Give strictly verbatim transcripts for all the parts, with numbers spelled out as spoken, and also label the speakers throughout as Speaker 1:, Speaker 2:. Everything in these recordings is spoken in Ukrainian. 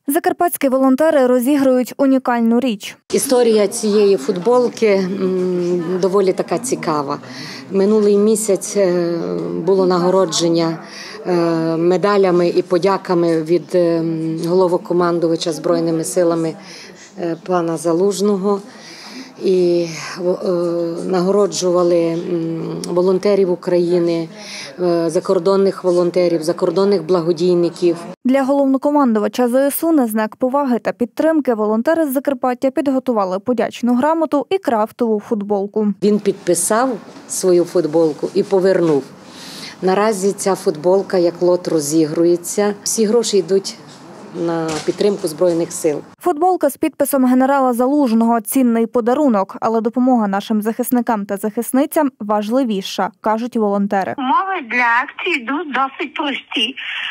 Speaker 1: Закарпатські волонтери розігрують унікальну річ.
Speaker 2: Історія цієї футболки м, доволі така цікава. Минулий місяць е, було нагородження е, медалями і подяками від е, головнокомандувача Збройними силами е, пана Залужного. І е, нагороджували м, волонтерів України, е, закордонних волонтерів, закордонних благодійників.
Speaker 1: Для головнокомандувача зе ес у на знак поваги та підтримки волонтери з Закарпаття підготували подячну грамоту і крафтову футболку.
Speaker 2: Він підписав свою футболку і повернув. Наразі ця футболка як лот розігрується. Всі гроші йдуть на підтримку Збройних сил.
Speaker 1: Футболка з підписом генерала Залужного – цінний подарунок, але допомога нашим захисникам та захисницям важливіша, кажуть волонтери.
Speaker 3: Умови для акції досить прості.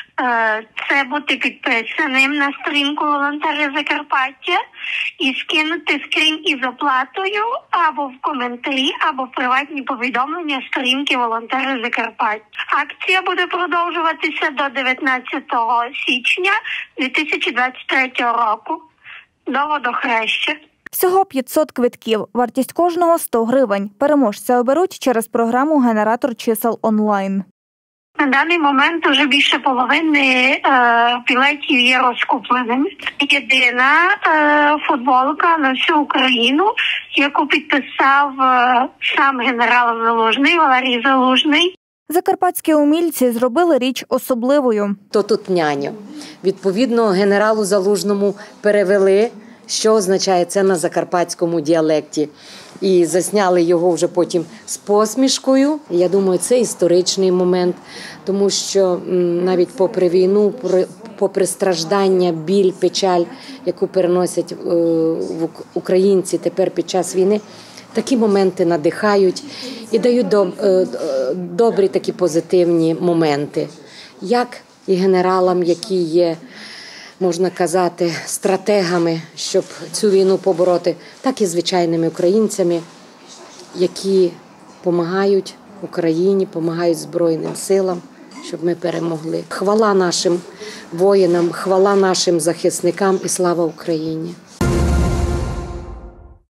Speaker 3: Це бути підписаним на сторінку волонтери Закарпаття і скинути скрін із оплатою або в коментарі, або в приватні повідомлення сторінки волонтери Закарпаття. Акція буде продовжуватися до дев'ятнадцятого січня дві тисячі двадцять третього року. До Водохреща.
Speaker 1: Всього п'ятсот квитків. Вартість кожного – сто гривень. Переможця оберуть через програму «Генератор чисел онлайн».
Speaker 3: На даний момент вже більше половини е, білетів є розкупленими. Єдина е, футболка на всю Україну, яку підписав е, сам генерал Залужний, Валерій Залужний.
Speaker 1: Закарпатські умільці зробили річ особливою.
Speaker 2: То тут няню. Відповідно, генералу Залужному перевели, що означає це на закарпатському діалекті. І засняли його вже потім з посмішкою. Я думаю, це історичний момент, тому що навіть попри війну, попри страждання, біль, печаль, яку переносять українці тепер під час війни, такі моменти надихають і дають добрі такі позитивні моменти. Як і генералам, які є, можна казати, стратегами, щоб цю війну побороти, так і звичайними українцями, які допомагають Україні, допомагають Збройним силам, щоб ми перемогли. Хвала нашим воїнам, хвала нашим захисникам і слава Україні!